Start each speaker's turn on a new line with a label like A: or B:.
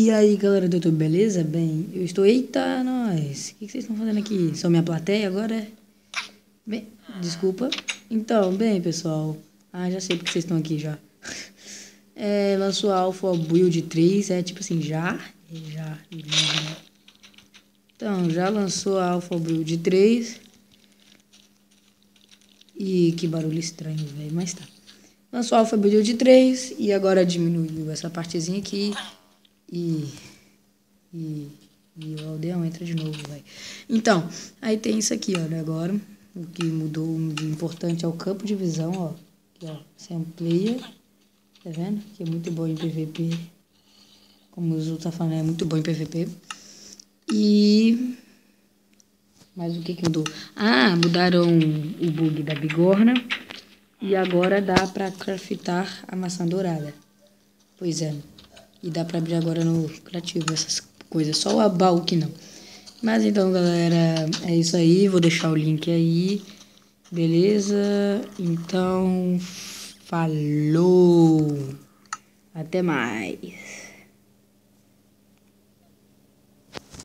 A: E aí, galera do YouTube, beleza? Bem, eu estou... Eita, nós! O que vocês estão fazendo aqui? São minha plateia agora? Bem, desculpa. Então, bem, pessoal. Ah, já sei porque vocês estão aqui já. Lançou a Alpha Build 3, tipo assim, já. Então, já lançou a Alpha Build 3. E que barulho estranho, velho, mas tá. Lançou a Alpha Build 3 e agora diminuiu essa partezinha aqui. E o aldeão entra de novo, velho. Então, aí tem isso aqui, olha, agora. O que mudou de importante é o campo de visão, ó. Aqui, ó, sem player. Tá vendo? Que é muito bom em PVP. Como o Zul tá falando, é muito bom em PVP. E... mas o que mudou? Ah, mudaram o bug da bigorna. E agora dá pra craftar a maçã dourada. Pois é. E dá pra abrir agora no criativo essas coisas. Só o baú que não. Mas então, galera, é isso aí. Vou deixar o link aí. Beleza? Então, falou. Até mais.